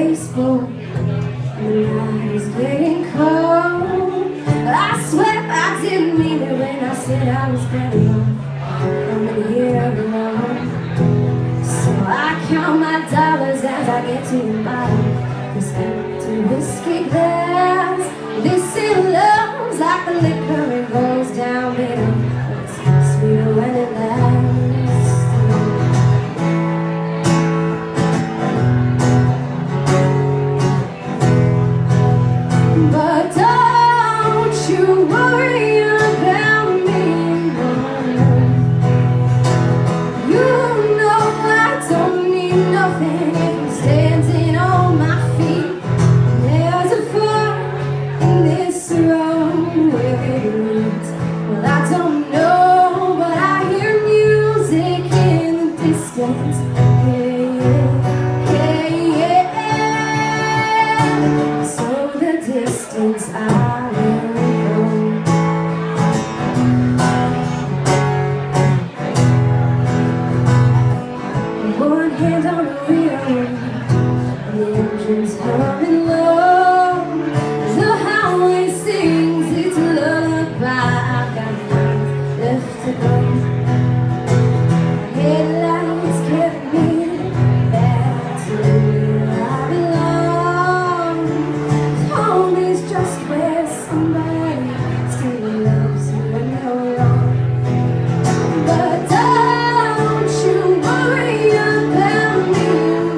baseball. The night is getting cold. I swear I didn't mean it when I said I was better off coming here alone. So I count my dollars as I get to the bottom. This empty whiskey glass, this in love's like the liquor, it goes down bitter, but it's sweeter when it lasts. But don't you worry about me, you know I don't need nothing if I'm standing on my feet. There's a fire in this road, where it leads, well I don't know, but I hear music in the distance. Distance I will go. One hand on the wheel, the engine's humming low. The highway sings its lullaby. I've got miles left to go. Headlights carry me back to where I belong. Home is just where somebody still loves you when you're wrong. But don't you worry about me.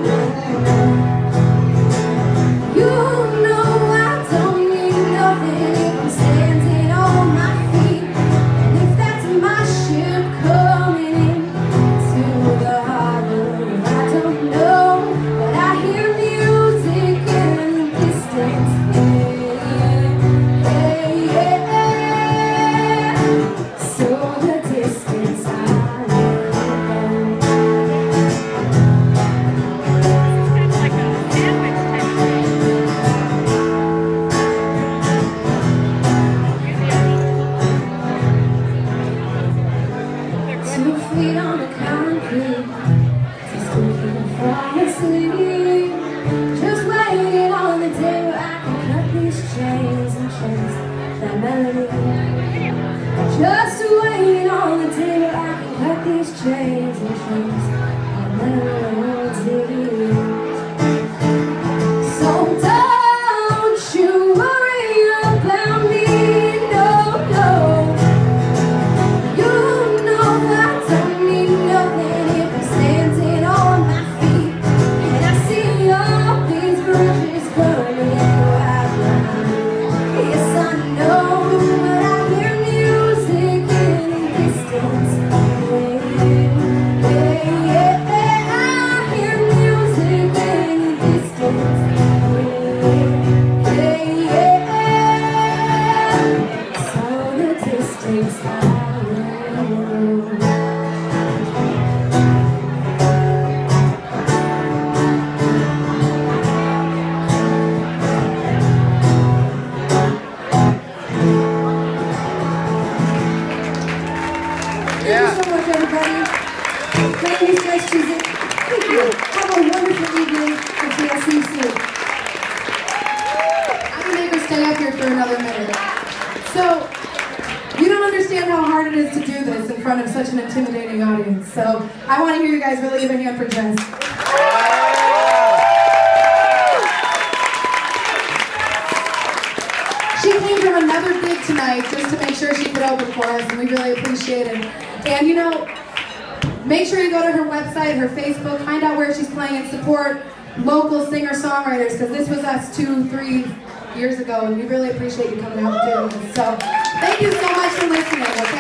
You know I don't need nothing if I'm standing on my feet. And if that's my ship coming in to the harbor, I don't know, but I hear music in the distance. So the distance I will go. Like a sandwich type. 2 feet on the concrete, just looking for asleep. Just waiting on the day where I can cut these chains and chase that melody. Just waiting on the day where I can cut these chains and chase that melody. So don't you worry about me, no, no. You know I don't need nothing if I'm standing on my feet. And I see all these bridges burning right behind. Yes, I know, but I hear music in the distance. I hear music in the distance. So the distance I will go. Thank you so much, everybody. My name is Jess Chiswick. Thank you. Have a wonderful evening, and I'll see you soon. I'm gonna make her stay up here for another minute. So, you don't understand how hard it is to do this in front of such an intimidating audience. So, I want to hear you guys really give a hand for Jess. She came from another gig tonight just to make sure she could open for us, and we really appreciate it. And you know, make sure you go to her website, her Facebook, find out where she's playing, and support local singer-songwriters, because this was us 2-3 years ago, and we really appreciate you coming out and doing this. So, thank you so much for listening, okay?